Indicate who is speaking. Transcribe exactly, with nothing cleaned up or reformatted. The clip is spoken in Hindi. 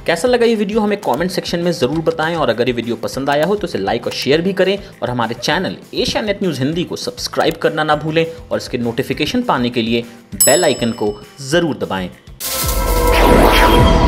Speaker 1: कैसा लगा ये वीडियो हमें कमेंट सेक्शन में ज़रूर बताएं, और अगर ये वीडियो पसंद आया हो तो इसे लाइक और शेयर भी करें, और हमारे channel Asia net news Hindi को सब्सक्राइब करना ना भूलें, और इसके नोटिफिकेशन पाने के लिए बेल आइकन को ज़रूर दबाएं।